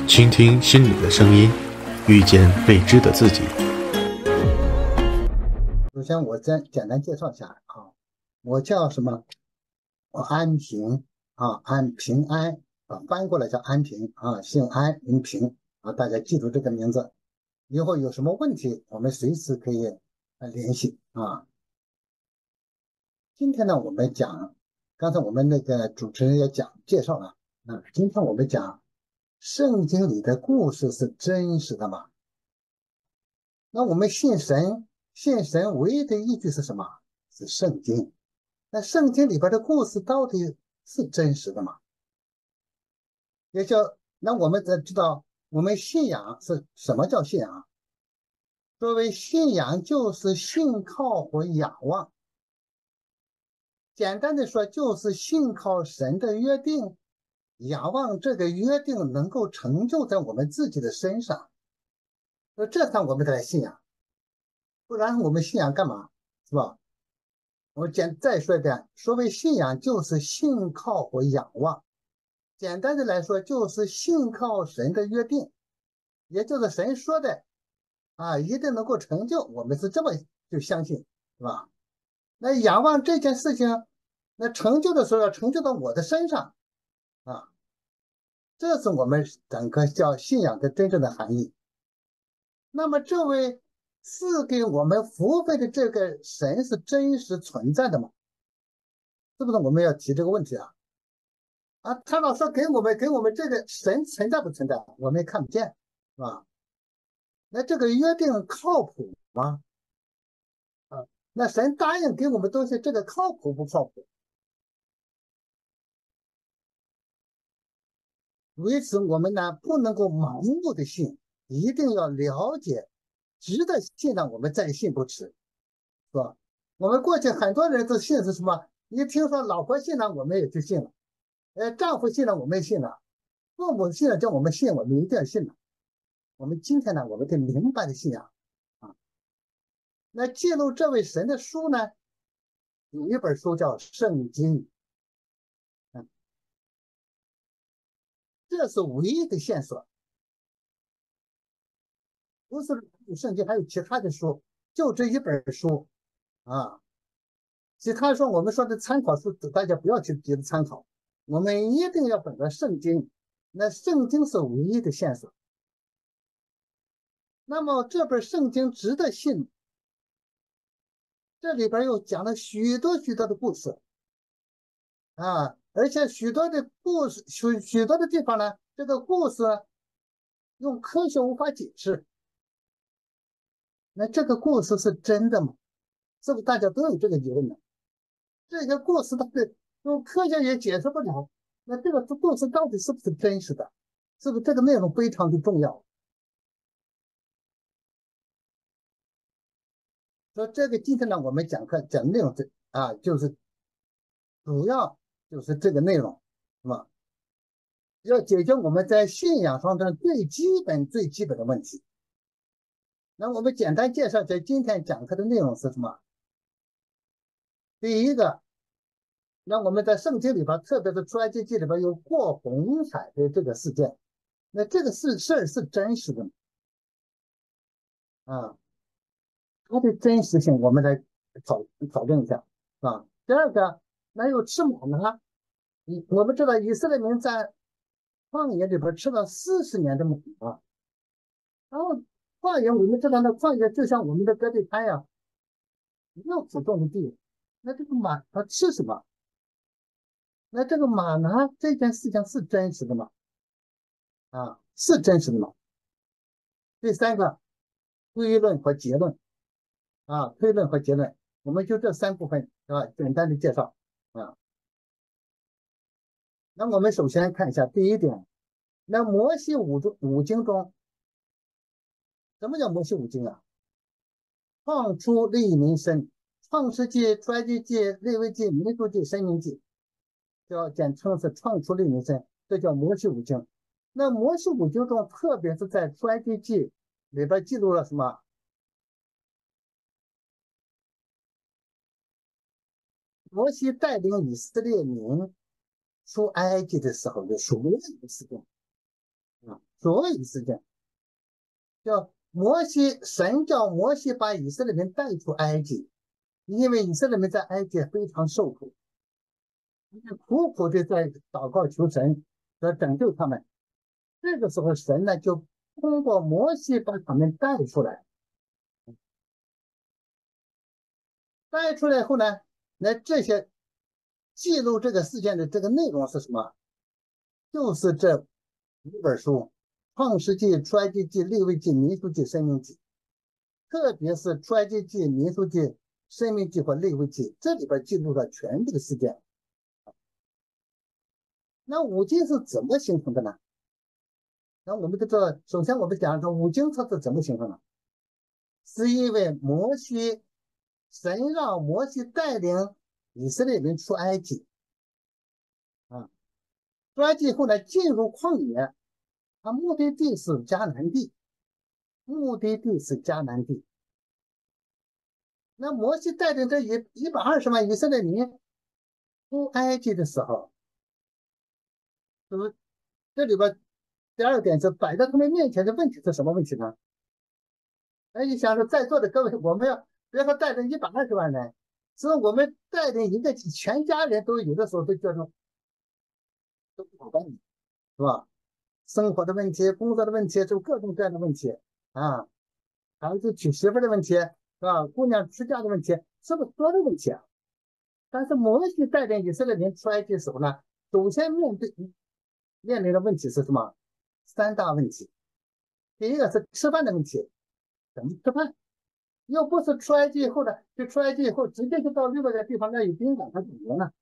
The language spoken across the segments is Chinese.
倾听心里的声音，遇见未知的自己。 首先，我再简单介绍一下啊，我叫什么？我安平啊，安平安啊，翻过来叫安平啊，姓安名平啊，大家记住这个名字，以后有什么问题，我们随时可以联系啊。今天呢，我们讲，刚才我们那个主持人也介绍了，今天我们讲圣经里的故事是真实的吗？那我们信神，信神唯一的依据是什么？是圣经。那圣经里边的故事到底是真实的吗？也就那我们才知道，我们信仰是什么叫信仰？作为信仰就是信靠和仰望。简单的说，就是信靠神的约定，仰望这个约定能够成就在我们自己的身上。这算我们的信仰，不然我们信仰干嘛？是吧？我再说一遍，所谓信仰就是信靠和仰望。简单的来说，就是信靠神的约定，也就是神说的啊，一定能够成就。我们是这么就相信，是吧？那仰望这件事情，那成就的时候要成就到我的身上啊，这是我们整个叫信仰的真正的含义。那么，这位赐给我们福分的这个神是真实存在的吗？是不是我们要提这个问题啊？啊，他老说给我们这个神存在不存在？我们也看不见，是吧？那这个约定靠谱吗？啊，那神答应给我们东西，这个靠谱不靠谱？为此，我们呢不能够盲目的信，一定要了解，值得信的我们再信不迟，是吧？我们过去很多人都信是什么？一听说老婆信了，我们也就信了；丈夫信了，我们也信了；父母信了，叫我们信，我们一定要信了。我们今天呢，我们得明白的信仰啊。那记录这位神的书呢，有一本书叫《圣经》，嗯，这是唯一的线索，不是圣经，还有其他的书，就这一本书啊。其他说我们说的参考书，大家不要去别的参考，我们一定要本着圣经。那圣经是唯一的线索。那么这本圣经值得信，这里边又讲了许多许多的故事啊，而且许多的故事，许多的地方呢，这个故事用科学无法解释。那这个故事是真的吗？是不是大家都有这个疑问呢？这些故事它的用科学也解释不了，那这个故事到底是不是真实的？是不是这个内容非常的重要？所以这个今天呢，我们讲课讲内容就是主要就是这个内容，是吧？要解决我们在信仰上的最基本的问题。那我们简单介绍一下今天讲课的内容是什么？第一个，那我们在圣经里边，特别是出埃及记里边有过红海的这个事件，那这个事是真实的吗？啊，它的真实性我们来讨论一下啊。第二个，那有吃马呢？我们知道以色列民在旷野里边吃了40年的马，然后旷野我们知道那旷野就像我们的戈壁滩呀，没有可种的地，那这个马它吃什么？那这个马呢？这件事情是真实的吗？啊，是真实的吗？第三个，推论和结论推论和结论，我们就这三部分简单的介绍啊。那我们首先看一下第一点，那摩西五经中，什么叫摩西五经啊？创出利民申，创世纪、出埃及记、利未记、民数记、申命记，叫简称是创出利民申，这叫摩西五经。那摩西五经中，特别是在出埃及记里边记录了什么？摩西带领以色列民出埃及的时候有什么样的事情？ 啊，所谓的事件叫摩西，神叫摩西把以色列人带出埃及，因为以色列人在埃及非常受苦，苦苦的在祷告求神来拯救他们。这个时候，神呢就通过摩西把他们带出来。带出来后呢，那这些记录这个事件的这个内容是什么？就是这五本书：创世纪、出埃及记、利未记、民数记、申命记。特别是出埃及记、民数记、申命记和利未记，这里边记录了全部的事件。那五经是怎么形成的呢？那我们都知道，首先我们讲说五经它是怎么形成的，是因为神让摩西带领以色列人出埃及啊，出埃及后呢进入旷野，他目的地是迦南地，目的地是迦南地。那摩西带领这120万以色列民出埃及的时候，是不是这里边第二点是摆在他们面前的问题是什么问题呢？那你想说，在座的各位，我们要别说带领120万人，是我们带领一个全家人都有的时候都觉得都不好办，是吧？生活的问题、工作的问题，就各种各样的问题啊，孩子娶媳妇的问题，是吧？姑娘出嫁的问题，是不是多的问题啊？但是摩西带领以色列人出埃及的时候呢，首先面临的问题是什么？3大问题。第一个是吃饭的问题，怎么吃饭？又不是出埃及以后的，就出埃及以后直接就到另外一个地方，那有宾馆，他怎么呢？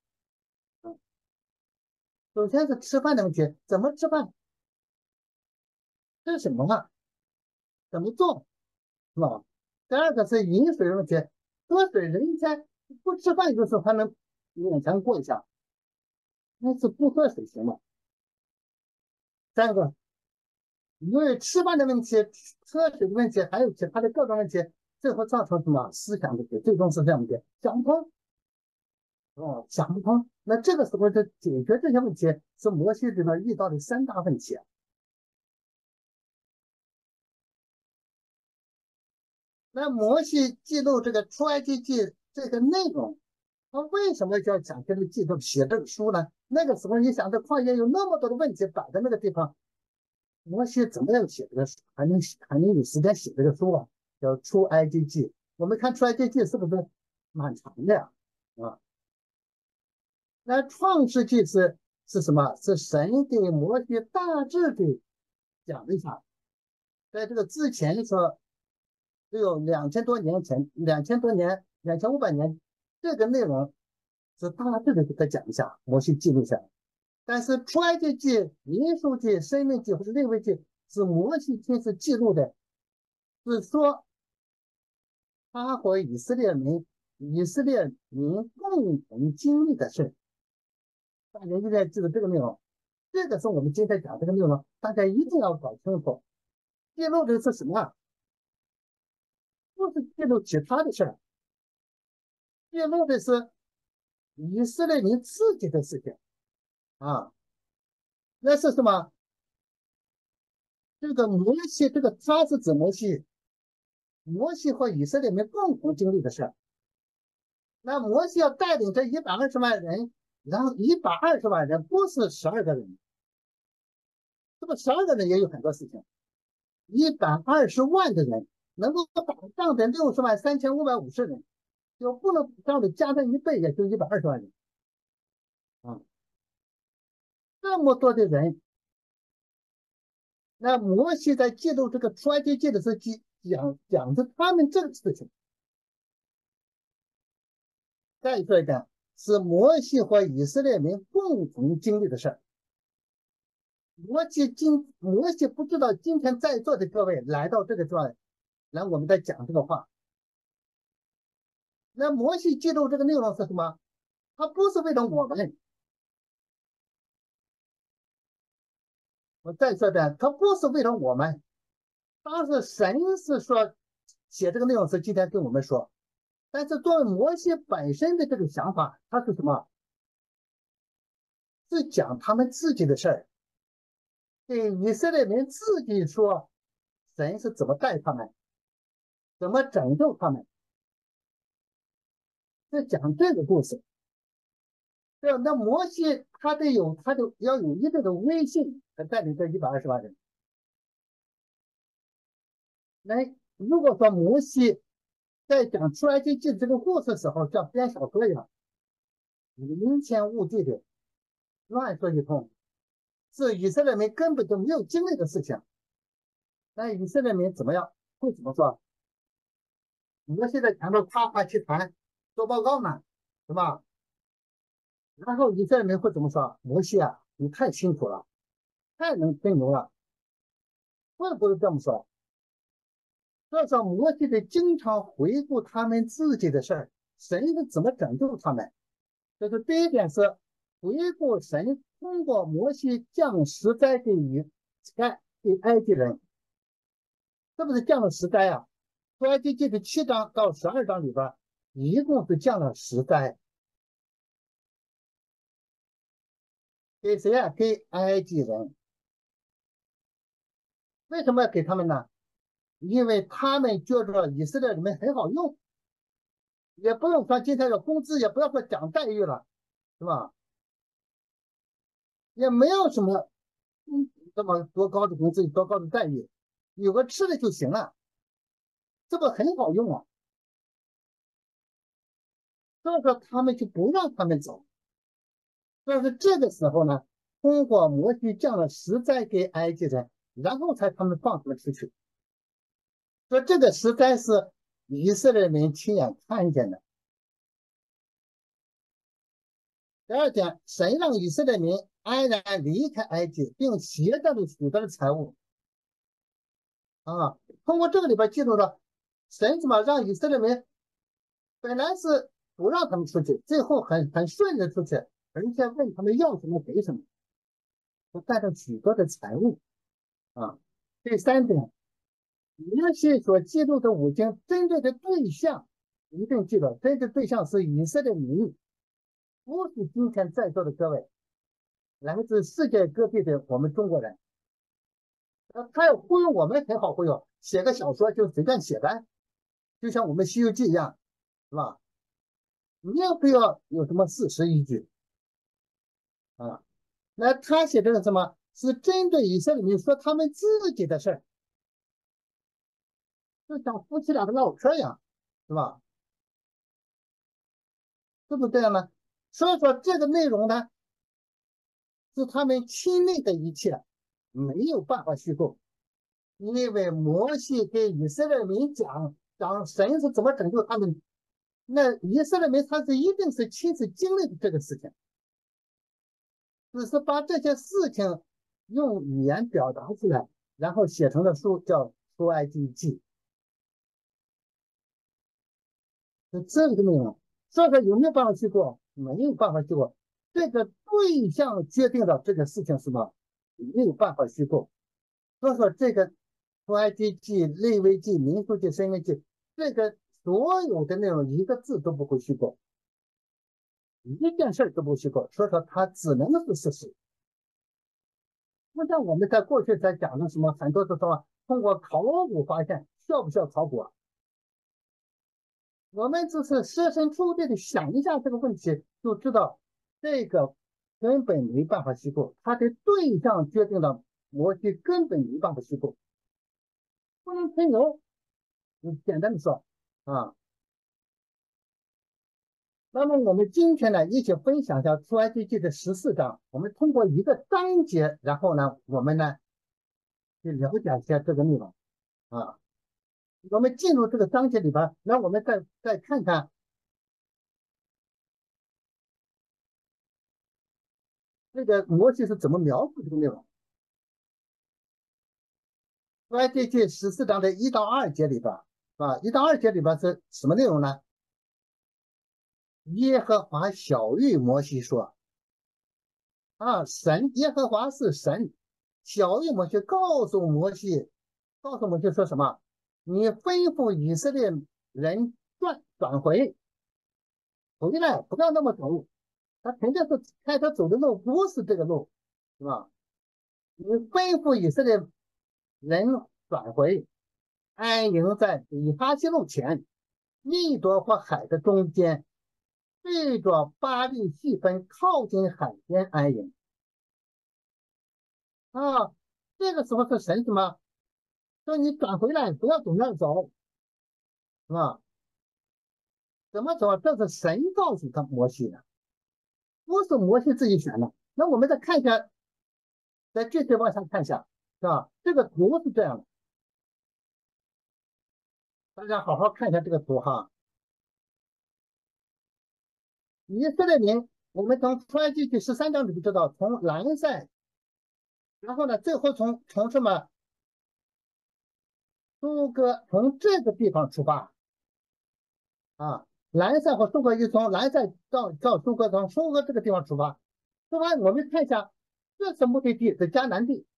首先是吃饭的问题，怎么吃饭？吃什么啊？怎么做？是吧？第二个是饮水的问题，喝水人家不吃饭的时候还能勉强过一下，那是不喝水行吗？三个，因为吃饭的问题、喝水的问题，还有其他的各种问题，最后造成什么思想问题？最终是这样问题，想不通，想不通。那这个时候就解决这些问题，是摩西里面遇到的3大问题。那摩西记录这个出埃及记这个内容，他为什么要讲这个记录写这个书呢？那个时候你想，这旷野有那么多的问题摆在那个地方，摩西怎么样写这个书，还能有时间写这个书啊？叫出埃及记。我们看出埃及记是不是蛮长的呀？啊，那创世纪是什么？是神给摩西大致的讲了一下，在这个之前说。只有2000多年前，2000多年，2500年，这个内容是大致的给他讲一下，摩西记录下来。但是出埃及记、民数记、申命记或者利未记是摩西亲自记录的，是说他和以色列民共同经历的事。大家一定要记得这个内容，这个是我们今天讲这个内容，大家一定要搞清楚。记录的是什么？不是记录其他的事儿，记录的是以色列民自己的事情啊。那是什么？这个摩西，这个他是指摩西，摩西和以色列民共同经历的事儿。那摩西要带领这120万人，然后120万人不是12个人，这个12个人也有很多事情。120万的人能够打仗的603550人，就不能打仗的加上1倍，也就120万人啊。这么多的人，那摩西在记录这个出埃及记的时候，讲着他们这个事情。再说一遍，是摩西和以色列民共同经历的事儿。摩西不知道今天在座的各位来到这个地方来，我们在讲这个话。那摩西记录这个内容是什么？他不是为了我们。我再说一遍，他不是为了我们。当时神是说写这个内容是今天跟我们说，但是作为摩西本身的这个想法，他是什么？是讲他们自己的事儿。 给以色列民自己说，神是怎么带他们，怎么拯救他们，是讲这个故事。对，那摩西他就要有一定的威信，才带领这120万人。那如果说摩西在讲出埃及记这个故事的时候，像编小说一样，云天雾地的乱说一通，是以色列民根本就没有经历的事情。那以色列民怎么样？会怎么说？摩西在前头夸夸其谈，做报告呢，是吧？然后以色列民会怎么说？摩西啊，你太辛苦了，太能吹牛了，会不会这么说？所以说，摩西得经常回顾他们自己的事儿，神是怎么拯救他们。这是第一点，是回顾神通过摩西降十灾给埃及人，是不是降了十灾啊？出埃及记的7章到12章里边，一共是降了十灾，给谁啊？给埃及人。为什么要给他们呢？因为他们觉着以色列人很好用，也不用说今天的工资，也不要说讲待遇了，是吧？也没有什么这么多高的工资，多高的待遇，有个吃的就行了，这不很好用啊？所以说他们就不让他们走。但是这个时候呢，通过摩西降了十灾给埃及人，然后才他们放他们出去。说这个十灾是以色列人亲眼看见的。第二点，神让以色列民安然离开埃及，并携带了许多的财物。啊，通过这个里边记录了，神怎么让以色列民本来是不让他们出去，最后很顺利出去，而且问他们要什么给什么，都带着许多的财物。啊，第三点，摩西所记录的五经针对的对象一定记得，针对对象是以色列民，不是今天在座的各位，来自世界各地的我们中国人。他要忽悠我们很好忽悠，写个小说就随便写呗，就像我们《西游记》一样，是吧？你也不要有什么事实依据啊。那他写的是什么？是针对以色列民说他们自己的事儿，就像夫妻俩的唠嗑一样，是吧？是不是这样呢？所以说这个内容呢，是他们亲历的一切，没有办法虚构。因为摩西给以色列民讲神是怎么拯救他们，那以色列民他是一定是亲自经历的这个事情，只是把这些事情用语言表达出来，然后写成了书，叫《出埃及记》。就这个内容，所以说有没有办法去做？没有办法去做。这个对象决定了这个事情是什么，没有办法虚构。所以说这个出埃及记、利未记、民数记、申命记，这个所有的内容一个字都不会虚构，一件事都不虚构。所以说它只能是事实。不像我们在过去在讲的什么，很多都说通过考古发现，需要不需要考古啊？我们只是设身处地的想一下这个问题，就知道这个根本没办法虚构，它的对象决定了摩西根本没办法虚构，不能吹牛。简单的说啊，那么我们今天呢，一起分享一下出埃及记的14章，我们通过一个章节，然后呢，我们呢去了解一下这个内容啊。我们进入这个章节里边，那我们再看看这个摩西是怎么描述这个内容。出埃及记14章的1到2节里边，啊，1到2节里边是什么内容呢？耶和华晓谕摩西说：“啊，耶和华是神，晓谕摩西，告诉摩西说什么？你吩咐以色列人转回来，不要那么走。他肯定是开他走的路不是这个路，是吧？ 你吩咐以色列人转回，安营在比哈西路前，密多和海的中间，对着巴利细分，靠近海边安营。啊，这个时候是神什么？说你转回来，不要总那儿走，是吧？怎么走？这是神告诉他摩西的，不是摩西自己选的。那我们再看一下，再具体往下看一下，是吧？这个图是这样的，大家好好看一下这个图哈。以色列民，我们从出埃及记13章里就知道，从兰塞，然后呢，最后从什么苏哥，从这个地方出发啊，兰塞和苏哥又从兰塞到苏哥，从苏哥这个地方出发。出发，我们看一下，这是目的地是迦南地，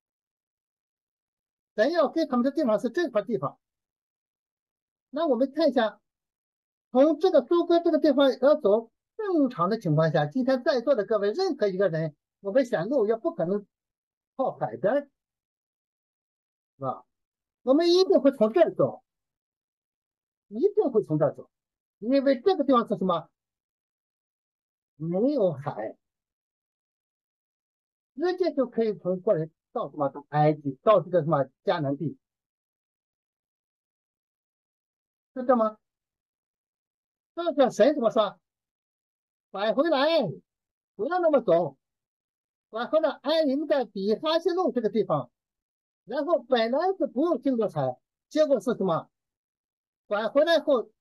神要给他们的地方是这块地方。那我们看一下，从这个苏哥这个地方要走，正常的情况下，今天在座的各位任何一个人，我们选路也不可能靠海边，是吧？我们一定会从这儿走，一定会从这儿走，因为这个地方是什么？没有海，直接就可以从过来到什么？到埃及，到这个什么迦南地，是这吗？这个神怎么说？返回来，不要那么走，返回来安营在比哈西路这个地方。然后本来是不用经过海，结果是什么？返回来后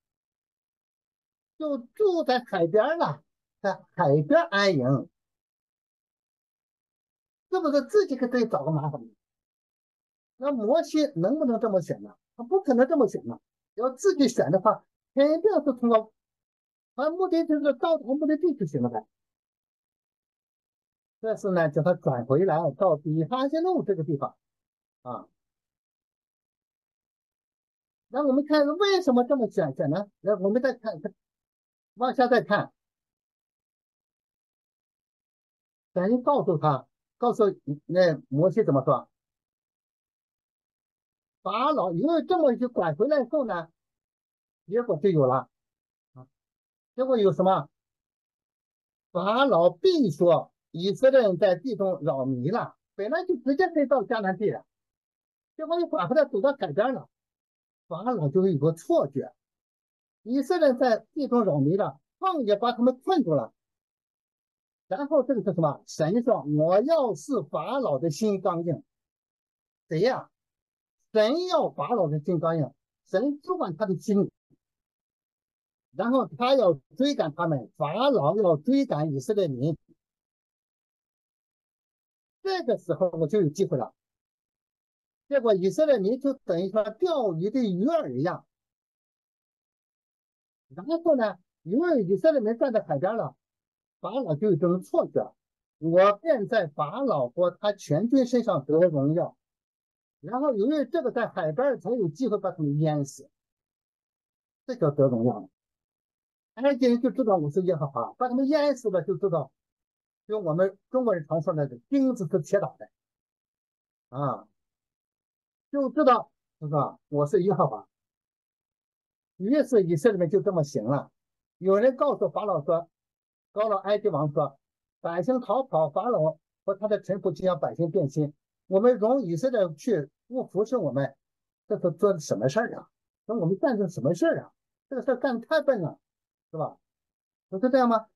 就住在海边了，在海边安营，是不是自己给自己找个麻烦？那摩西能不能这么选呢？他不可能这么选呢。要自己选的话，肯定是通过把目的地是到达目的地就行了呗。这是呢，叫他转回来到比哈西路这个地方啊。那我们看为什么这么选呢？那我们再看，往下再看，神告诉他，告诉那摩西怎么说？法老因为这么一拐回来后呢，结果就有了啊，结果有什么？法老必说以色列人在地中扰迷了，本来就直接可以到迦南地了，结果又拐回来走到海边了，法老就有个错觉，以色列人在地中扰迷了，旷野把他们困住了。然后这个是什么？神说我要是法老的心刚硬，谁呀？神要法老的心刚硬，神主管他的心，然后他要追赶他们，法老要追赶以色列民。这个时候我就有机会了。结果以色列民就等于说钓鱼的鱼儿一样。然后呢，因为以色列民站在海边了，法老就有这种错觉，我便在法老和他全军身上得荣耀。然后由于这个在海边才有机会把他们淹死，这叫得荣耀。埃及人就知道我是耶和华，把他们淹死了就知道，就我们中国人常说的“钉子是铁打的”啊，就知道是吧？我是耶和华。于是以色列人就这么行了。有人告诉法老说，告诉埃及王说，百姓逃跑，法老和他的臣仆就让百姓变心。我们容以色列去不服侍我们，这是做的什么事儿啊？那我们干的什么事儿啊？这个事儿干的太笨了，是吧？不是这样吗？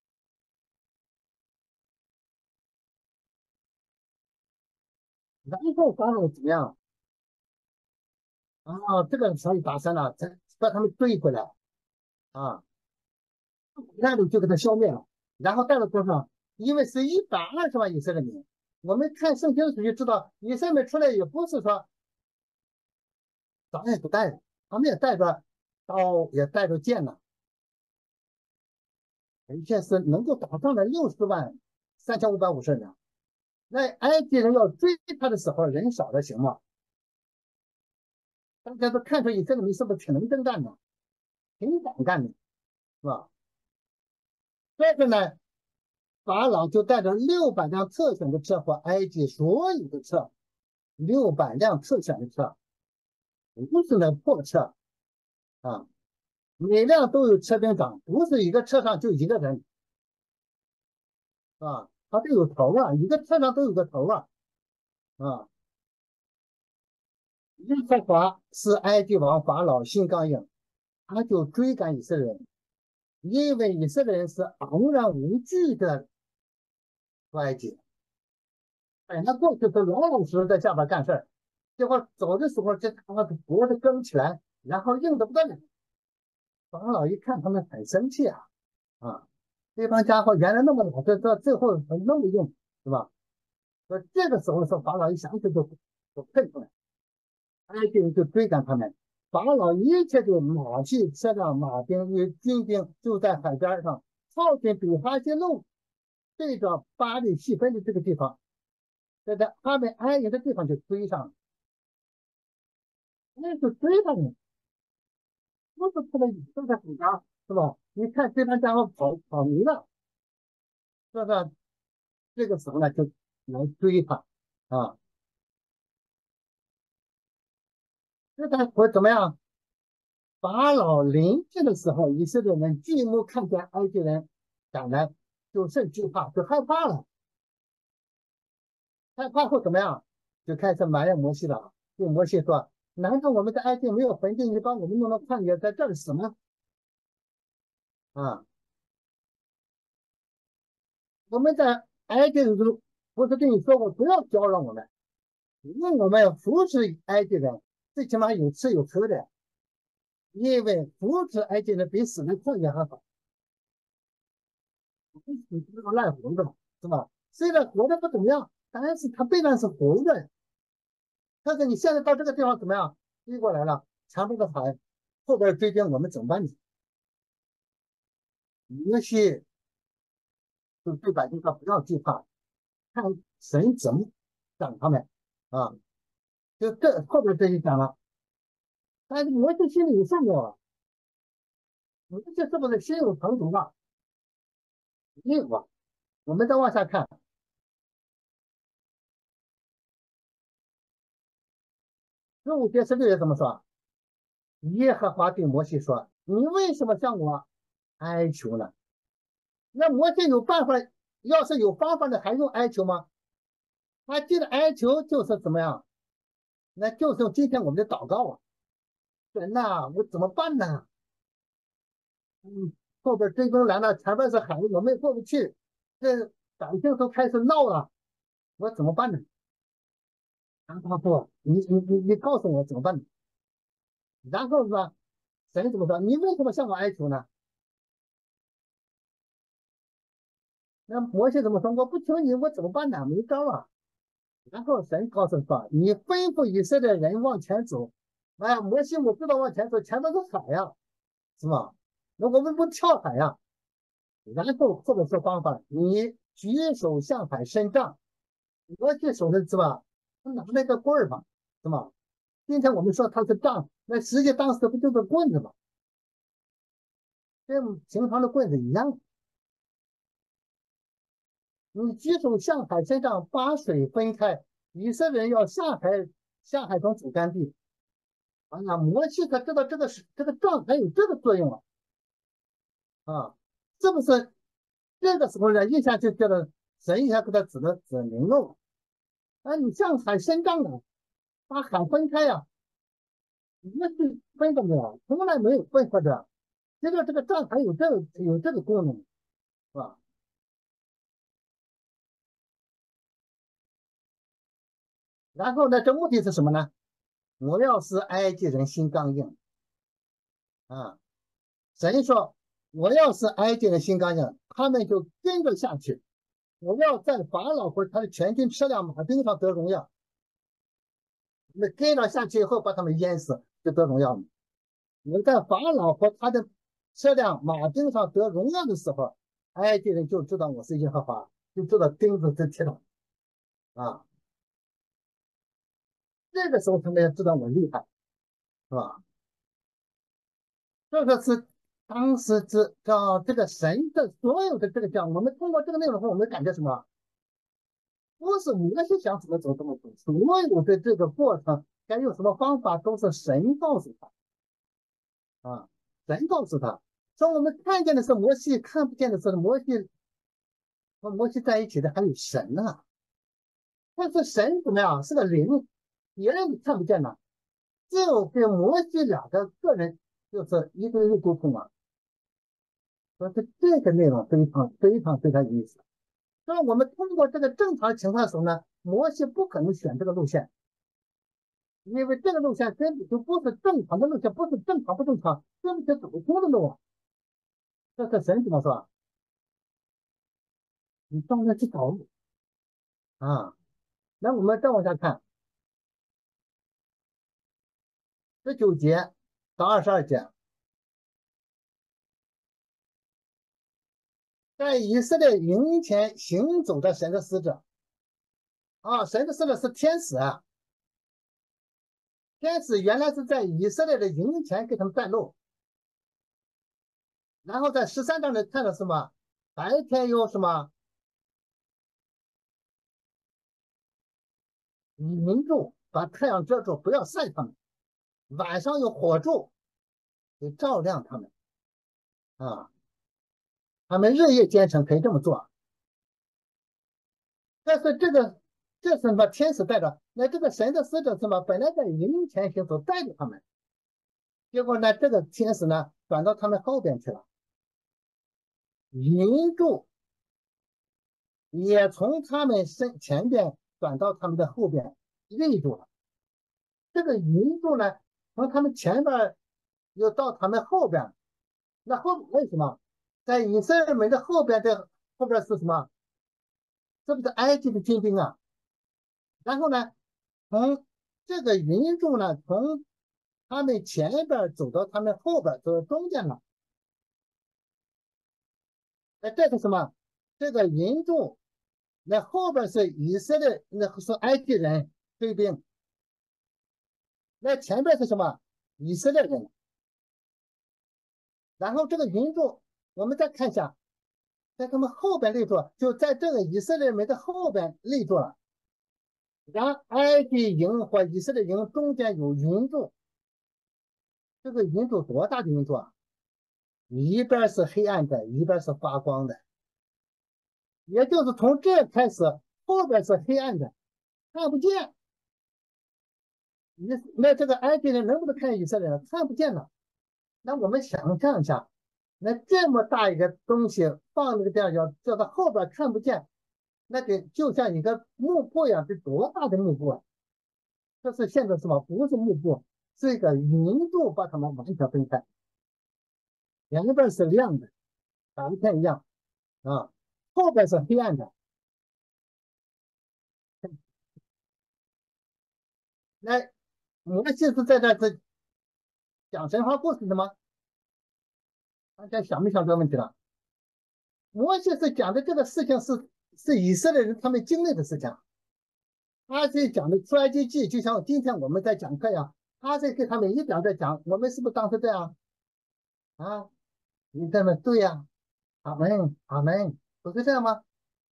然后法老怎么样？啊，这个所以打胜了，才把他们追回来啊，那就给他消灭了。然后带了多少？因为是120万以色列民。我们看圣经的时候就知道，以色列民出来也不是说啥也不带，他们也带着刀，也带着剑呢，而且是能够打仗的60万3550人。那埃及人要追他的时候，人少了行吗？大家都看出以色列民是不是挺能征战的，挺敢干的，是吧？这个呢， 法老就带着600辆特选的车和埃及所有的车，600辆特选的车，不是那破车啊，每辆都有车兵长，不是一个车上就一个人啊，他都有头啊，一个车上都有个头啊啊。耶和华是埃及王法老心刚硬，他就追赶以色列人，因为以色列人是昂然无惧的出埃及。哎，那过去都老老实实在下边干事儿，结果走的时候这他妈的脖子梗起来，然后硬的不得了。法老一看他们很生气啊啊，这帮家伙原来那么老实，到最后那么硬，是吧？说这个时候说法老一想起就喷出来，埃及人就追赶他们。法老一切的马具、车辆、马兵与军兵就在海边上，靠近比哈西路，对着巴黎细分的这个地方，在他们安营的地方就追上了，那就追他们，不是他们都在海边，是吧？你看这帮家伙跑迷了，是吧？这个时候呢，就来追他啊。这他我怎么样？法老临近的时候，以色列人举目看见埃及人赶来，就甚惧怕，就害怕了。害怕后怎么样？就开始埋怨摩西了。对摩西说：“难道我们在埃及没有坟地？你把我们弄到旷野，在这儿死吗？啊，我们在埃及的时候，不是跟你说过不要搅扰我们，让我们扶持埃及人，最起码有吃有喝的，因为扶持埃及人比死在旷野还好。你这个烂活着，是吧？虽然活得不怎么样，但是他必然是活着。但是你现在到这个地方怎么样？逼过来了，前面的海后边追兵，我们怎么办呢？摩西就对百姓说不要惧怕，看神怎么讲他们啊。就这后边这一讲了，但是摩西心里有数啊，摩西是不是心有成竹啊？没有啊。我们再往下看，15节16节怎么说？耶和华对摩西说：“你为什么向我哀求呢？”那摩西有办法，要是有方法的，还用哀求吗？他记得哀求就是怎么样？那就是用今天我们的祷告啊，神呐，我怎么办呢？嗯，后边追兵来了，前面是海，我们过不去，这百姓都开始闹了，我怎么办呢？然后他说：“你告诉我怎么办呢？”然后说，神怎么说？你为什么向我哀求呢？那摩西怎么说？我不求你，我怎么办呢？没招啊。然后神告诉说：“你吩咐以色列人往前走。”哎呀，摩西，我知道往前走，前面是海呀，是吧？那我们不跳海呀？然后或者说方法，你举手向海伸杖。我举手的是吧？他拿那个棍儿嘛，是吧？今天我们说它是杖，那实际当时不就是棍子吗？跟平常的棍子一样。你举手向海伸杖，把水分开。以色列人要下海从主干地。哎呀，摩西他知道这个杖还有这个作用啊，啊，是不是？这个时候呢，一下就觉得神一下给他指明了。哎，你向海伸杖啊，把海分开呀、那是分的没有，从来没有分过的。这个杖还有这个功能，是吧？然后呢，这目的是什么呢？我要是埃及人心刚硬啊，神说我要是埃及人心刚硬，他们就跟着下去。我要在法老和他的全军车辆马兵上得荣耀。那跟着下去以后，把他们淹死，就得荣耀了。我在法老和他的车辆马兵上得荣耀的时候，埃及人就知道我是耶和华，就知道钉子是铁的啊。这个时候他们也知道我厉害，是吧？这个是当时这个神的所有的这个讲，我们通过这个内容后，我们感觉什么？不是摩西想怎么走怎么走，所有的这个过程该用什么方法都是神告诉他啊，神告诉他。所以我们看见的是摩西，看不见的是摩西和摩西在一起的还有神啊。但是神怎么样？是个灵，别人看不见的，只有跟摩西两个人就是一对一沟通啊。所以这个内容非常有意思。所以我们通过这个正常情况的时候呢，摩西不可能选这个路线，因为这个路线根本就不是正常的路线，不是正常不正常，根本就走不通的路啊。这个神怎么说？你到那去找路啊。那我们再往下看19节到22节，在以色列营前行走的神的使者啊，神的使者是天使啊。天使原来是在以色列的营前给他们带路，然后在13章里看到什么？白天有什么云柱把太阳遮住，不要晒他们；晚上有火柱给照亮他们啊。他们日夜兼程，可以这么做。但是这是什么？天使带着，那这个神的使者什么？本来在营前行走，带着他们，结果呢，这个天使呢转到他们后边去了，云柱也从他们前边转到他们的后边，立住了。这个云柱呢，从他们前边又到他们后边，那为什么？在以色列人的后边是什么？这不是埃及的军兵啊？然后呢，从这个云柱呢，从他们前边走到他们后边，走到中间了。哎，这是什么？这个云柱，那后边是以色列，那是埃及人追兵，那前边是什么？以色列人。然后这个云柱，我们再看一下，在他们后边立住，就在这个以色列人的后边立住了。然后埃及营和以色列营中间有云柱，这个云柱多大的云柱啊？一边是黑暗的，一边是发光的，也就是从这开始，后边是黑暗的，看不见。那这个埃及人能不能看见以色列人？看不见了。那我们想象一下，那这么大一个东西放那个地方，叫到后边看不见，那就像一个幕布一样，这多大的幕布啊！这是现在什么？不是幕布，是一个云柱把它们完全分开，两边是亮的，白天一样啊，后边是黑暗的。那摩西是在这是讲神话故事的吗？大家想没想这个问题了？摩西是讲的这个事情是以色列人他们经历的事情，他是讲的出埃及记，就像今天我们在讲课呀，他是给他们一点在讲，我们是不是当时这样啊？你这么对呀，阿门阿门，不是这样吗？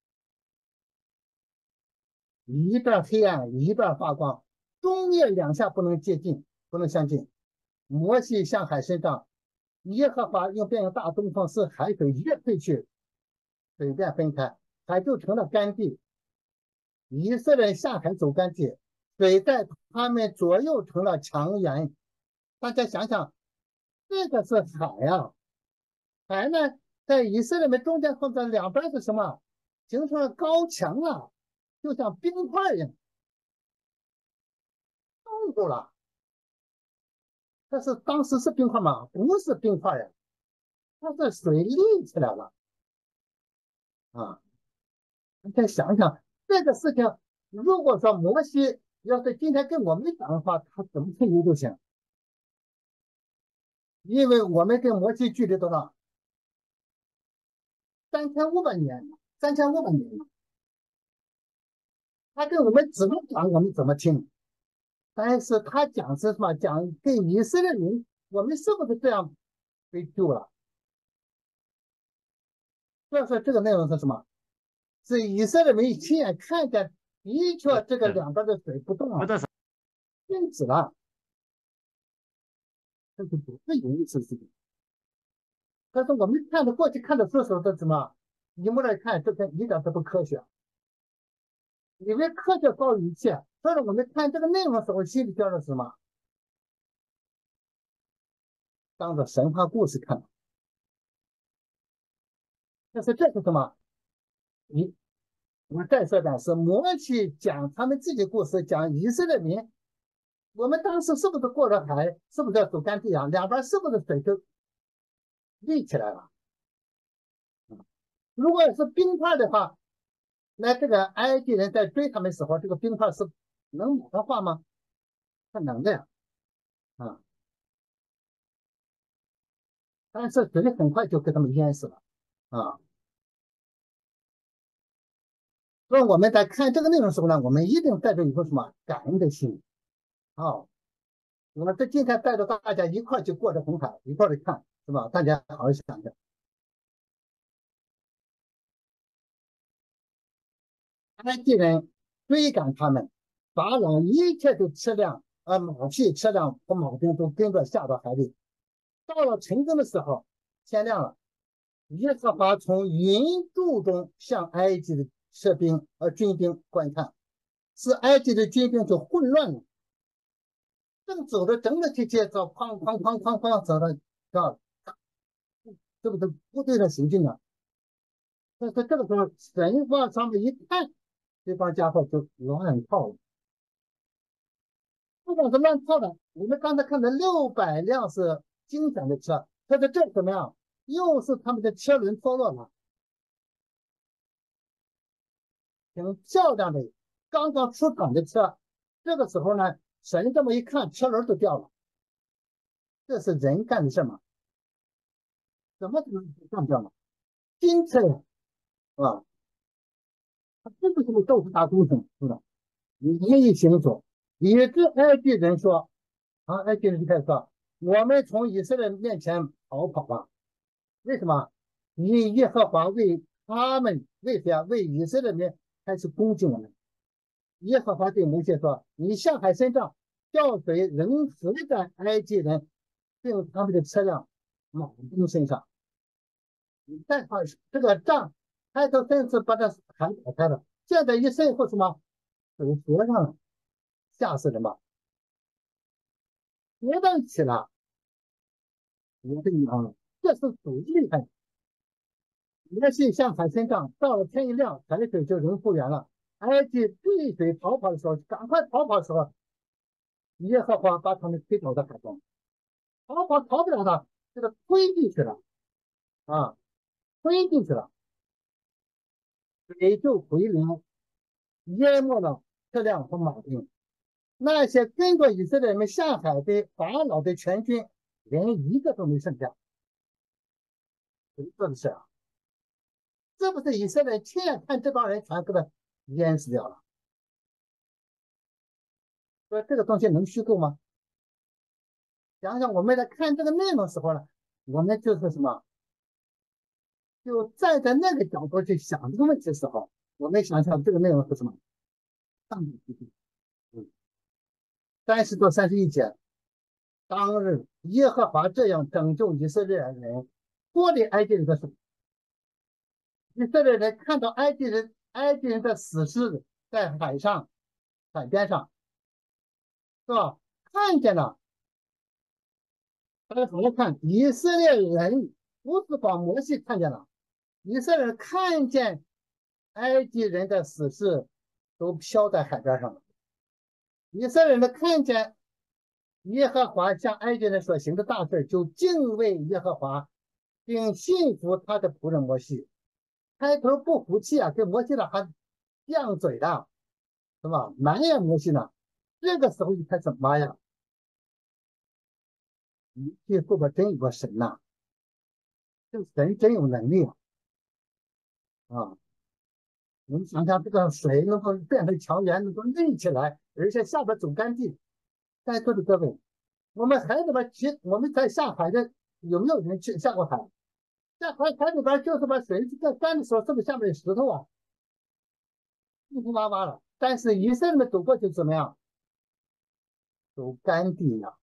一边黑暗，一边发光，中夜两下不能接近，不能相近。摩西向海伸张，耶和华用变成大东风，使海水越退去，水便分开，海就成了干地。以色列人下海走干地，水在他们左右成了墙垣。大家想想，这个是海啊，海呢在以色列人中间或者两边是什么？形成了高墙啊，就像冰块一样冻住了。但是当时是冰块吗？不是冰块呀，它是水立起来了啊！你再想想这个事情，如果说摩西要是今天跟我们讲的话，他怎么吹牛都行，因为我们跟摩西距离多少？3500年，3500年，他跟我们怎么讲，我们怎么听。但是他讲是什么？讲跟以色列人，我们是不是这样被救了？ 所以说这个内容是什么？是以色列民亲眼看见，的确这个两边的水不动了，静止了，这是不会有意思的事情。但是我们看的过去看的书时候都什么？一目来看，这个一点都不科学，以为科学高于一切。所以我们看这个内容的时候，心里边的什么？当做神话故事看。但是这是什么？我再说一遍，是摩西讲他们自己故事，讲以色列民。我们当时是不是过了海？是不是要走干地啊？两边是不是水就立起来了？如果是冰块的话，那这个埃及人在追他们时候，这个冰块是能融化吗？不能的呀，啊！但是水很快就给他们淹死了，啊！所以我们在看这个内容的时候呢，我们一定带着一个什么感恩的心，啊！我这今天带着大家一块去过这红海，一块去看，是吧？大家好好想想，埃及人追赶他们，法老一切的车辆马匹、车辆和马兵都跟着下到海里。到了城中的时候，天亮了，耶和华从云柱中向埃及的士兵军兵观看，使埃及的军兵就混乱了。正走着整整齐齐走，哐哐哐哐哐走了，啊，这不是部队的行进啊？但是这个时候，神往上面一看，这帮家伙就乱套了。不管是乱套的，我们刚才看的600辆是精选的车，它在这怎么样？又是他们的车轮脱落了，挺漂亮的，刚刚出厂的车。这个时候呢，神这么一看，车轮都掉了，这是人干的事吗？怎么可能干掉了？新车呀，是吧？他真的是个豆腐大工程，是吧？你一行走，以致埃及人说，埃及人就开始说，我们从以色列面前逃跑吧。为什么？因耶和华为他们为谁啊？为以色列人开始攻击我们。耶和华对摩西说：“你下海伸杖，掉水扔死在埃及人并他们的车辆、马兵身上。你再看这个杖，开头甚至把这海打开了，现在一伸后什么？水合上了，吓死人吧？活到起了。我跟你讲，这是主厉害。摩西向海伸杖，到了天一亮，海水就能复原了。埃及避水逃跑的时候，赶快逃跑的时候，耶和华把他们推倒在海中，逃不了的，这个推进去了啊，推进去了，水就回流，淹没了车辆和马兵。那些跟着以色列人下海的法老的全军，连一个都没剩下。谁做的事啊？这不是以色列亲眼看这帮人全给他淹死掉了？说这个东西能虚构吗？想想我们在看这个内容的时候呢，我们就是什么？就站在那个角度去想这个问题的时候，我们想想这个内容是什么？上帝之地，30到31节，当日耶和华这样拯救以色列人脱离埃及人的手。以色列人看到埃及人的死尸在海边上，是吧？看见了，大家怎么看？以色列人不是把摩西看见了，以色列人看见埃及人的死尸都飘在海边上了。以色列人看见耶和华向埃及人所行的大事，就敬畏耶和华，并信服他的仆人摩西。开头不服气啊，跟摩西呢还犟嘴的，是吧？埋怨摩西呢。这个时候一开始，妈呀，你这后边真有个神呐、这神真有能力啊！你们想想，这个水能够变成强源，能够立起来，而且下边走干地。在座的各位，我们孩子们我们在下海的有没有人去下过海？ 在海里边就是把水在干的时候，是不是下面有石头啊？坑坑洼洼了。但是以色列人走过去怎么样？走干地呀。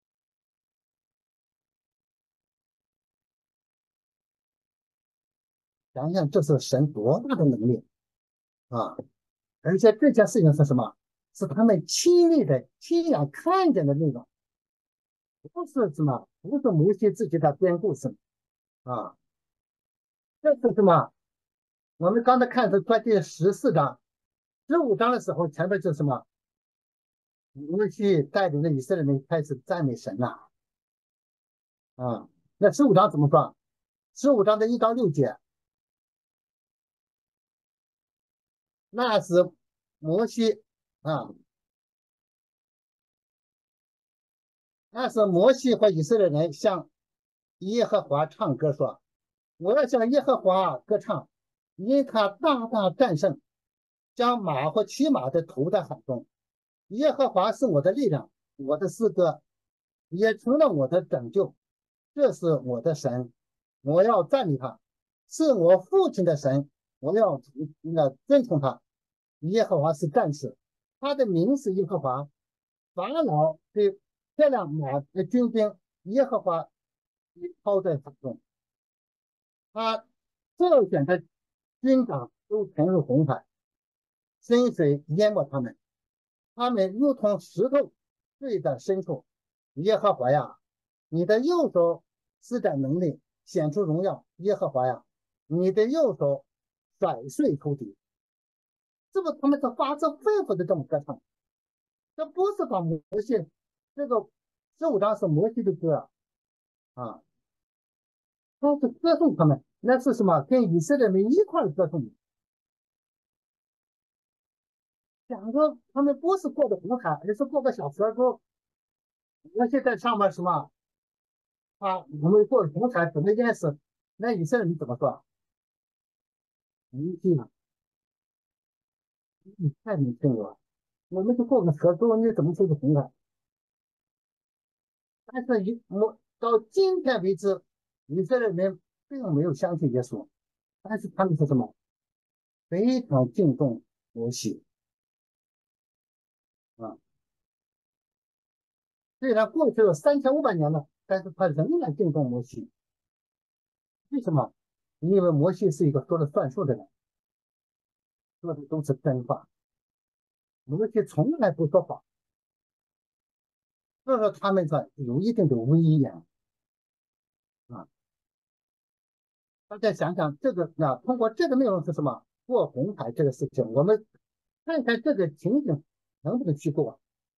想想这是神多大的能力啊！而且这件事情是什么？是他们亲历的、亲眼看见的那种，不是什么，不是摩西自己的编故事啊。这是什么？我们刚才看的第14章、15章的时候，前面就是什么？摩西带领着以色列人开始赞美神了啊。那15章怎么说？15章的1到6节，那是摩西啊，那是摩西和以色列人向耶和华唱歌说：“我要向耶和华歌唱，因他大大战胜，将马和骑马的投在海中。耶和华是我的力量，我的诗歌也成了我的拯救。这是我的神，我要赞美他；是我父亲的神，我要尊崇他。耶和华是战士，他的名是耶和华。法老对这辆马的军兵，耶和华抛在海中。他这选的军长都沉入红海，深水淹没他们，他们如同石头坠在深处。耶和华呀，你的右手施展能力，显出荣耀。耶和华呀，你的右手甩碎仇敌。这不，他们是发自肺腑的这么歌唱，这不是把摩西这个15章是摩西的歌啊，他是歌颂他们，那是什么？跟以色列人一块歌颂。讲说他们不是过的红海，而是过个小河沟。摩西在上面什么啊？我们过红海怎么淹死？那以色列人怎么说？没劲了，你太没劲了。我们就过个河沟，你怎么说是红海？但是到今天为止，以色列人并没有相信耶稣，但是他们是什么？非常敬重摩西啊。虽然过去了3500年了，但是他仍然敬重摩西。为什么？因为摩西是一个说了算数的人，说的都是真话。摩西从来不说谎，所以说他们说有一定的威严啊。大家想想这个啊，通过这个内容是什么？过红海这个事情，我们看看这个情景能不能虚构啊？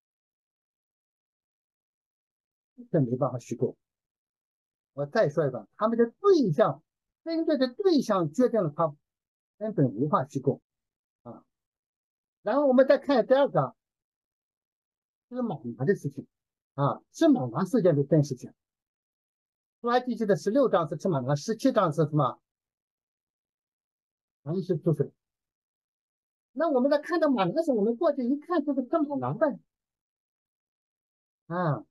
这没办法虚构。我再说一遍，他们的对象，针对的对象决定了他根本无法虚构啊。然后我们再看第二个，是马拿的事情啊，是马拿事件的真实性。出埃及记的16章是吃马拿，17章是什么？全是出水。那我们在看到马拿的时候，我们过去一看就是吃马拿的啊，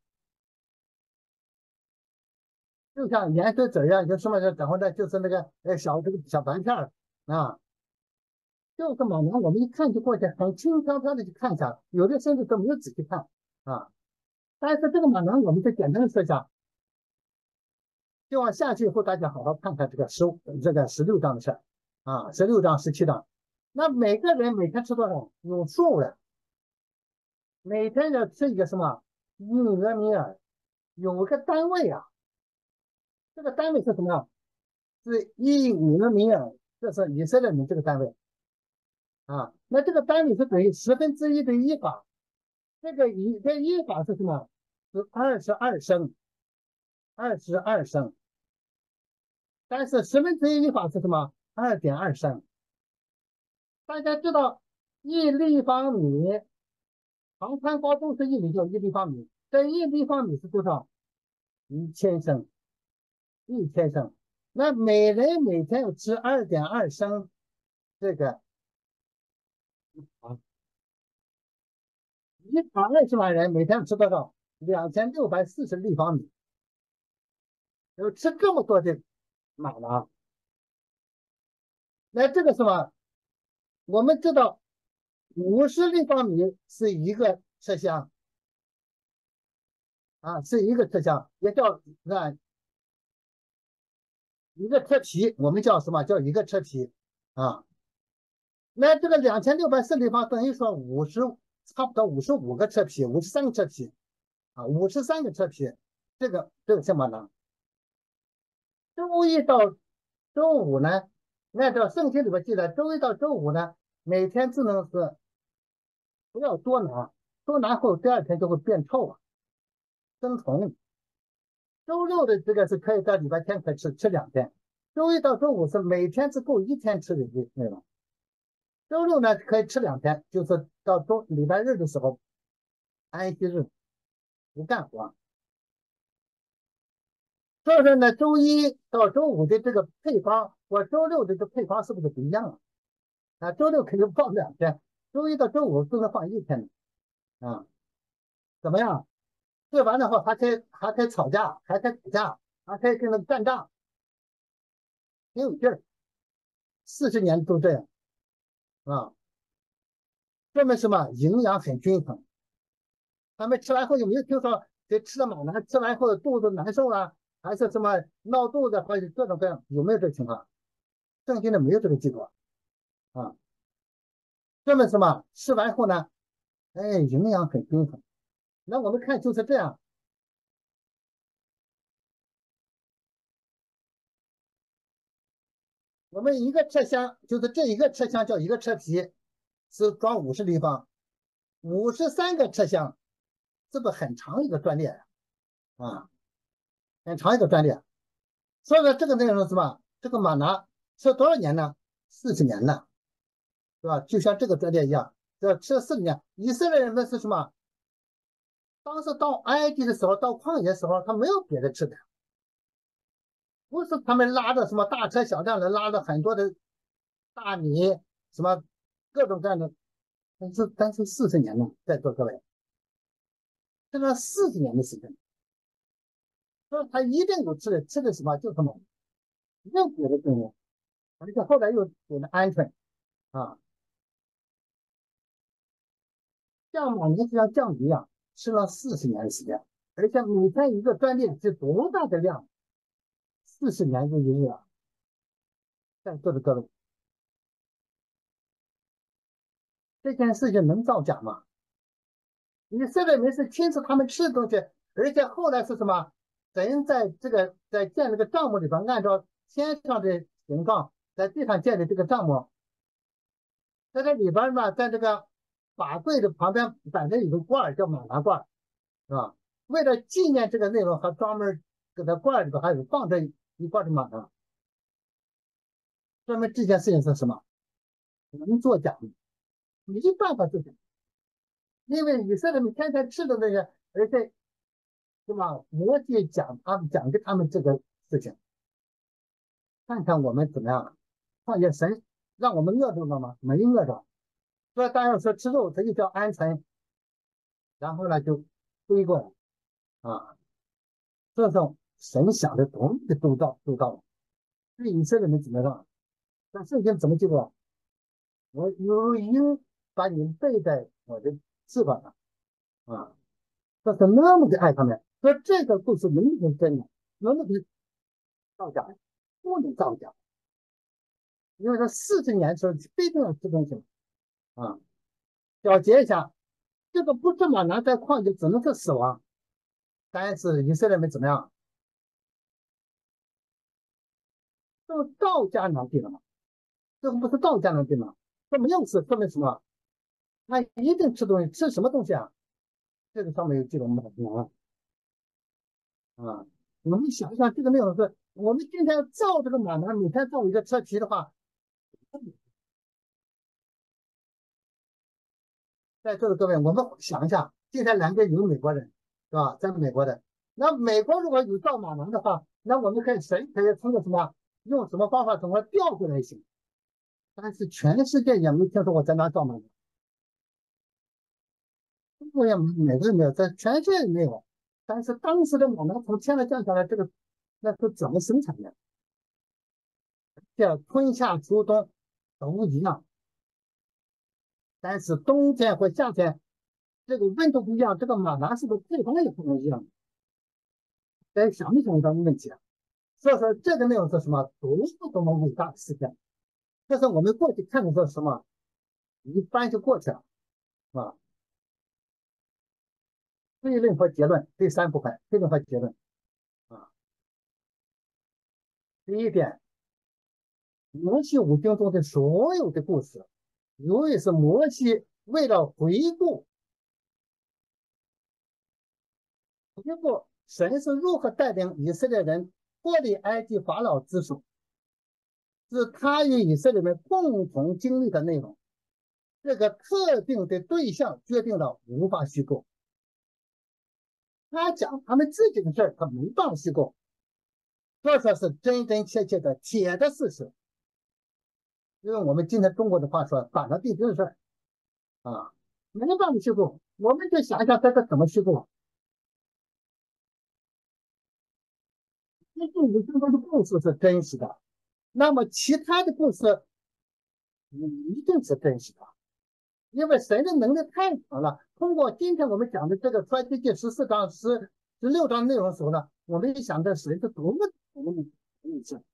就像盐水籽一样，就什么然后呢，就是那个小白片儿啊，就是马拿，我们一看就过去，很轻飘飘的就看一下，有的甚至都没有仔细看啊。但是这个马拿，我们就简单的说一下，希望下去以后大家好好看看这个16章的事啊，16章、17章。那每个人每天吃多少？有数的，每天要吃一个什么1俄米尔，有个单位啊。这个单位是什么？是1俄米尔，这是以色列人这个单位啊。那这个单位是等于1/10的依法。这依法是什么？是22升，22升。但是1/10依法是什么？2.2升。大家知道1立方米，长宽高都是1米，叫1立方米。这1立方米是多少？1000升，1000升。那每人每天要吃2.2升这个啊，120万人每天吃多少？2640立方米。要吃这么多的马囊。那这个什么？我们知道50立方米是一个车厢啊，是一个车厢，也叫一个车皮，我们叫什么？叫一个车皮啊。那这个2640立方等于说差不多55个车皮，53个车皮啊，53个车皮，这个什么呢？周一到周五呢，按照圣经里边记载，周一到周五呢，每天只能是不要多拿，多拿后第二天就会变臭啊，生虫。周六的这个是可以在礼拜天可以吃2天，周一到周五是每天只够1天吃的内容。周六呢可以吃2天，就是到礼拜日的时候，安息日不干活。所以说呢，周一到周五的这个配方和周六的这个配方是不是不一样啊？周六可以放2天，周一到周五只能放1天啊？怎么样？吃完的话还可以吵架，还可以打架，还可以跟他干仗，挺有劲儿。40年都这样啊，说明什么？营养很均衡。他们吃完后有没有听说这吃了马呢？吃完后肚子难受了，还是什么闹肚子，或者各种各样，有没有这个情况？圣经里没有这个记录啊。说明什么？吃完后呢，哎，营养很均衡。那我们看就是这样。我们一个车厢，就是这一个车厢叫一个车皮，是装50立方，53个车厢，这不很长一个专列啊，很长一个专列。所以说这个内容是什么？这个马拿吃多少年呢？40年了，是吧？就像这个专列一样，这吃了40年。以色列人们是什么？当时到埃及的时候，到旷野的时候，他没有别的吃的，不是他们拉着什么大车小轿的，拉着很多的大米，什么各种各样的。但是40年了，在座各位，这个40年的时间，所以他一定有吃的什么，就什么，没有别的东西，而且后来又给了鹌鹑啊，像马年就像酱鱼一样，吃了40年的时间，而且每天一个专列是多大的量，40年就一日了，在座的各位，这件事情能造假吗？以色列人是亲自他们吃的东西，而且后来是什么？神在建这个帐幕里边，按照天上的形状，在地上建的这个帐幕，在这里边呢，在这个法柜的旁边摆着一个罐叫马拿罐，是吧？为了纪念这个内容，还专门给它罐里边还有放这一罐的马拿，说明这件事情是什么？能作假吗？没办法作假，因为以色列人天天吃的那些，而且是吧？摩西讲给他们这个事情，看看我们怎么样？况且神让我们饿着了吗？没饿着。所以大家说吃肉，它就叫鹌鹑，然后呢就飞过来啊。这种神想的多么的周到，对以色列人怎么样？那圣经怎么记录啊？我有鹰把你背在我的翅膀上啊，这是那么的爱他们。说这个故事能不能真的？能不能造假？不能造假，因为他40年的时候非定要吃东西啊。小结一下，这个不这么难在旷野只能是死亡。但是以色列人怎么样？这个道家难定了吗？这个不是道家能定吗？这没有死，说明什么？他一定吃东西，吃什么东西啊？这个上面有记录吗？啊，我们想一想，这个内容是我们今天造这个马南，每天造一个车皮的话，在座的各位，我们想一下，今天两个有美国人，是吧？在美国的，那美国如果有造马南的话，那我们谁可以通过什么，用什么方法从那调过来也行。但是全世界也没听说过在哪造马南，中国也美国也没有，在全世界也没有。但是当时的马南从天上降下来，这个那是怎么生产的？ 且春夏秋冬都一样，但是冬天和夏天这个温度不一样，这个马达是不是配方也不能一样？大家想没想到这个问题啊？所以说这个内容是什么？多么伟大的事件！这是我们过去看的是什么？一翻就过去了，啊。推论和结论这三部分，推论和结论啊。第一点，摩西五经中的所有的故事，由于是摩西为了回顾神是如何带领以色列人脱离埃及法老之手，是他与以色列人共同经历的内容。这个特定的对象决定了无法虚构。他讲他们自己的事儿，他没办法虚构，这才是真真切切的铁的事实。用我们今天中国的话说，板上钉钉的事儿啊，没办法虚构。我们就想想这个怎么虚构啊？这五经中的故事是真实的，那么其他的故事一定是真实的，因为神的能力太强了。通过今天我们讲的这个创世纪14章、16章内容的时候呢，我们一想这神是多么理性，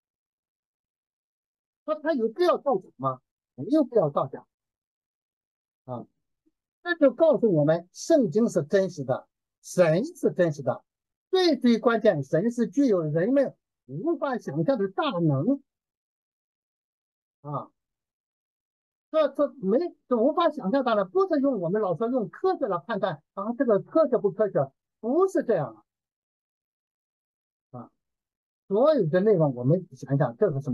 说他有必要造假吗？没有必要造假啊。这就告诉我们，圣经是真实的，神是真实的。最关键，神是具有人们无法想象的大能啊！这无法想象大能，不是用我们老说用科学来判断啊，这个科学不科学，不是这样啊！所有的内容，我们想想，这是什么？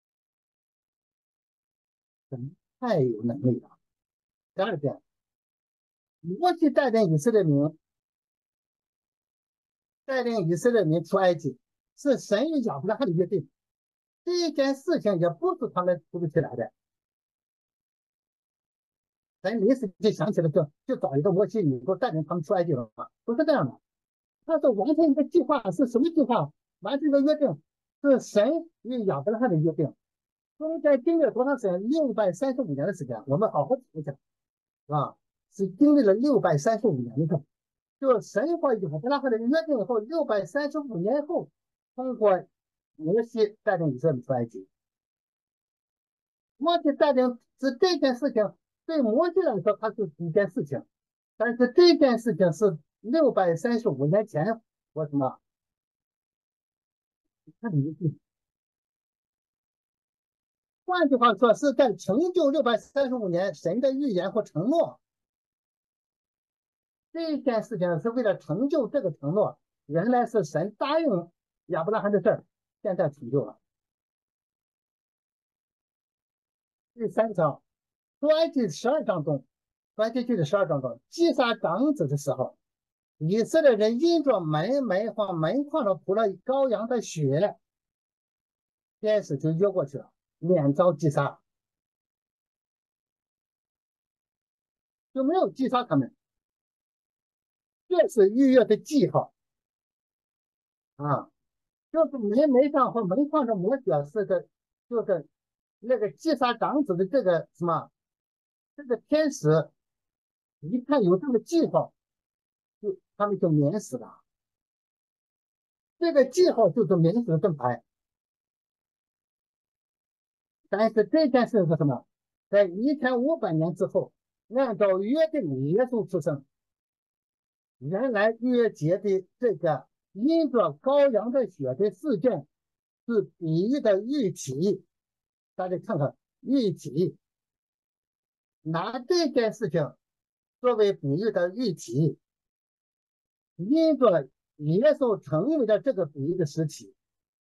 神太有能力了。第二点，摩西带领以色列民出埃及，是神与亚伯拉罕的约定。这一件事情也不是他们突如其来的，咱临时就想起来就找一个摩西，你给我带领他们出埃及了吗？不是这样的，他是完成一个计划，是什么计划？完成一个约定，是神与亚伯拉罕的约定。中间经历了多长时间？635年的时间，我们好好讲一讲，是吧？是经历了635年的，就神和亚伯拉罕的约定以后，635年后，通过摩西带领以色列人出埃及。摩西带领是这件事情，对摩西来说，它是一件事情，但是这件事情是635年前，我什么？看你的，换句话说，是在成就635年神的预言或承诺。这件事情是为了成就这个承诺，原来是神答应亚伯拉罕的事儿，现在成就了。第三章，出埃及12章中，出埃及记的12章中，击杀长子的时候，以色列人因着门或门框上涂了羔羊的血，天使就越过去了，免遭击杀，就没有击杀他们。这是逾越的记号啊，就是门上和门框上抹血是个，就是那个击杀长子的这个什么，这个天使一看有这个记号，他们就免死了。这个记号就是免死的盾牌。但是这件事是什么？在1500年之后，按照约定，耶稣出生。原来约节的这个因着羔羊的血的事件，是比喻的喻体。大家看看喻体，拿这件事情作为比喻的喻体，因着耶稣成为了这个比喻的实体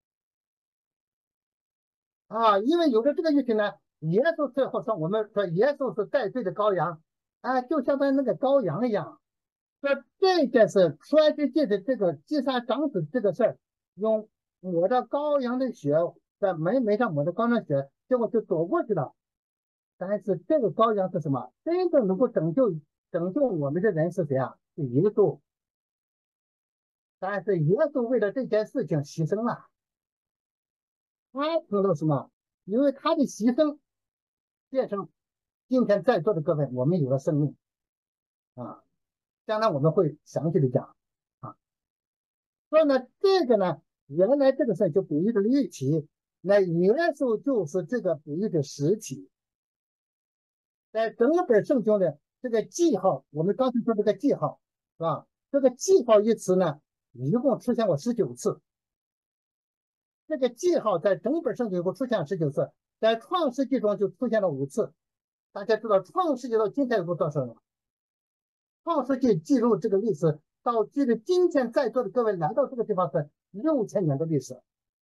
啊。因为有了这个喻体呢，耶稣最后说，我们说耶稣是带罪的羔羊啊，就像那个羔羊一样。说这件事，出埃及记的这个击杀长子这个事儿，用抹着羔羊的血，在门上抹着羔羊的血，结果就躲过去了。但是这个羔羊是什么？真正能够拯救我们的人是谁啊？是耶稣。但是耶稣为了这件事情牺牲了他成了什么？因为他的牺牲，变成今天在座的各位，我们有了生命啊。将来我们会详细的讲啊。所以呢，这个呢，原来这个事就比喻的喻体，那耶稣就是这个比喻的实体。在整本圣经的这个记号，我们刚才说这个记号是吧？这个记号一词呢，一共出现过19次。这个记号在整本圣经一共出现了19次，在创世纪中就出现了5次。大家知道创世纪到今天有多少了？创世纪记录这个历史到距离今天在座的各位来到这个地方是6000年的历史，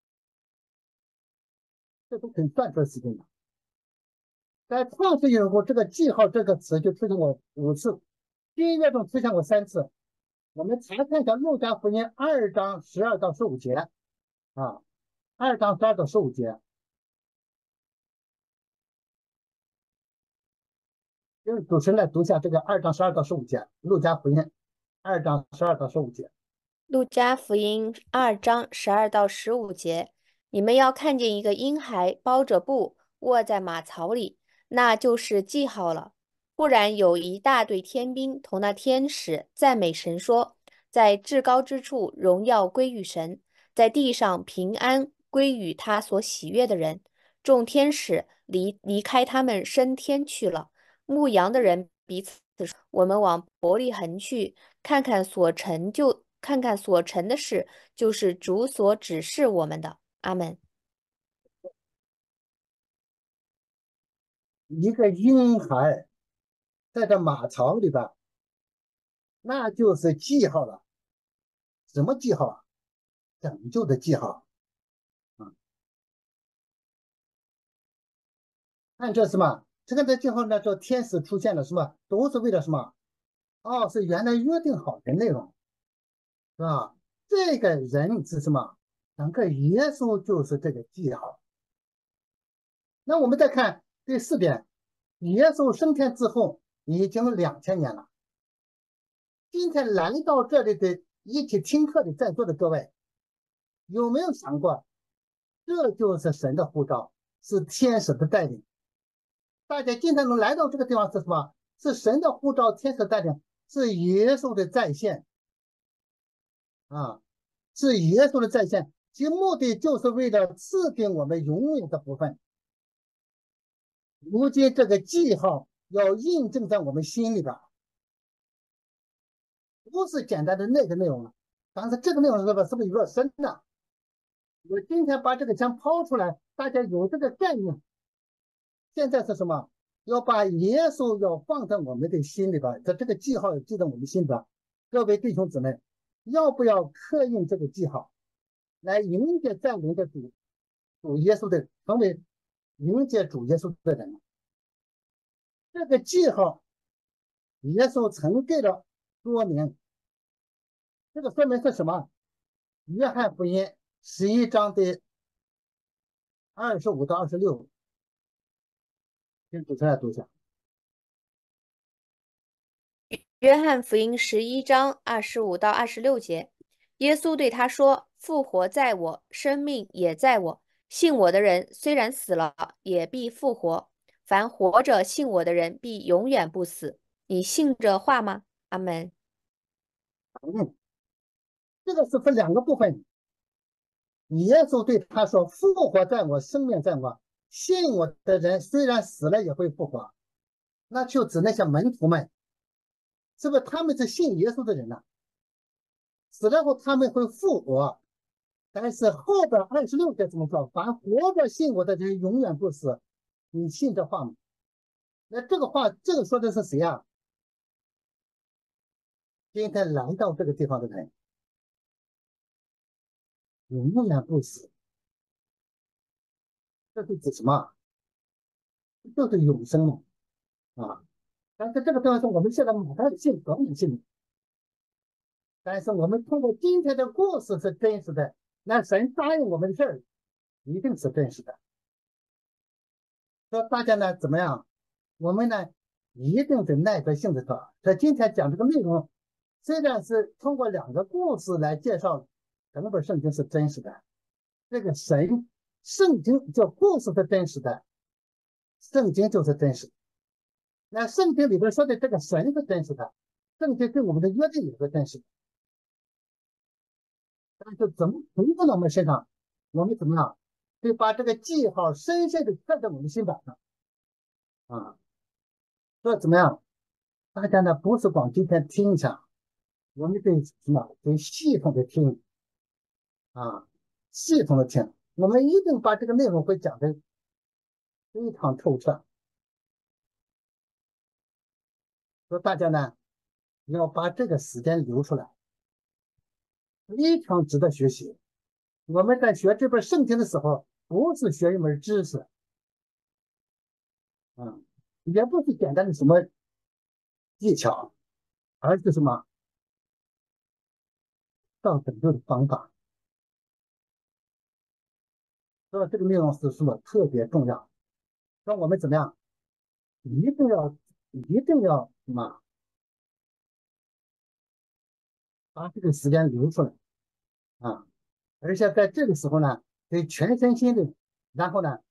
这都可以算出来时间的。在创世纪中，这个记号这个词就出现过5次，新约中出现过3次。我们查看一下路加福音2章12到15节啊，2章12到15节。用主持人来读一下这个2章12到15节，路加福音2章12到15节。 路加福音2章12到15节，你们要看见一个婴孩包着布卧在马槽里，那就是记号了。忽然有一大队天兵同那天使赞美神说，在至高之处荣耀归于神，在地上平安归于他所喜悦的人。众天使离开他们升天去了。牧羊的人彼此说，我们往伯利恒去，看看所成的事，就是主所指示我们的。阿门。 一个婴孩在这马槽里边，那就是记号了。什么记号啊？拯救的记号。按这什么？这个的记号呢，叫天使出现了什么？都是为了什么？哦，是原来约定好的内容，是吧？这个人是什么？整个耶稣就是这个记号。那我们再看第4点，耶稣升天之后已经2000年了。今天来到这里的一起听课的在座的各位，有没有想过，这就是神的呼召，是天使的带领？大家今天能来到这个地方是什么？是神的呼召，天使带领，是耶稣的再现啊，是耶稣的再现，其目的就是为了赐给我们永远的福分。如今这个记号要印证在我们心里边，不是简单的那个内容了。但是这个内容是不是有点深呢？我今天把这个先抛出来，大家有这个概念。现在是什么？要把耶稣要放在我们的心里边，这个记号要记在我们心里边。各位弟兄姊妹，要不要刻印这个记号，来迎接在临的主耶稣的，成为迎接主耶稣的人？这个记号，耶稣曾给了说明。这个说明是什么？约翰福音11章的25到26。请主持人来读一下。 约翰福音11章25到26节，耶稣对他说：“复活在我，生命也在我。信我的人虽然死了，也必复活；凡活着信我的人，必永远不死。你信这话吗？”阿门。 这个是分2个部分。耶稣对他说：“复活在我，生命在我。信我的人虽然死了，也会复活。”那就指那些门徒们，是不是他们是信耶稣的人呢？死了后他们会复活，但是后边26节怎么说？凡活着信我的人永远不死。你信这话吗？那这个话，这个说的是谁啊？今天来到这个地方的人，永远不死。这是指什么？就是永生嘛，啊！但是这个地方是我们现在马上信和不信，但是我们通过今天的故事是真实的，那神答应我们的事儿一定是真实的。说大家呢怎么样？我们呢一定得耐着性子说。这今天讲这个内容，虽然是通过2个故事来介绍整本圣经是真实的，这个神圣经叫故事是真实的，圣经就是真实。那圣经里边说的这个神是真实的，圣经跟我们的约定也是真实的。但是怎么回到我们身上，我们怎么样？得把这个记号深深的刻在我们心板上啊。说怎么样？大家呢不是光今天听一下，我们得什么？得系统的听啊，系统的听。我们一定把这个内容会讲得非常透彻。说大家呢要把这个时间留出来，非常值得学习。我们在学这本圣经的时候，不是学一门知识，也不是简单的什么技巧，而是什么到拯救的方法。所以这个内容是什么特别重要？说我们怎么样？一定要什么？把这个时间留出来啊！而且在这个时候呢，得全身心的，然后呢，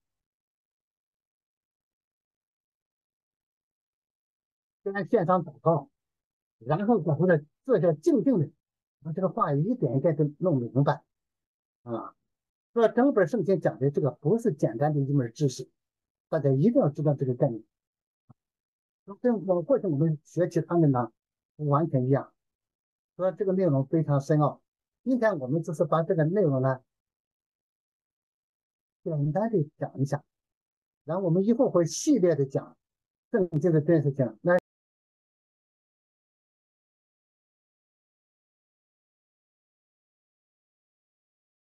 先线上祷告，然后在后呢坐下静静的把这个话一点一点的弄明白啊。说整本圣经讲的这个不是简单的一门知识，大家一定要知道这个概念。跟我过去我们学其他的呢不完全一样，说这个内容非常深奥。今天我们只是把这个内容呢简单的讲一下，然后我们以后会系列的讲圣经的真实性。那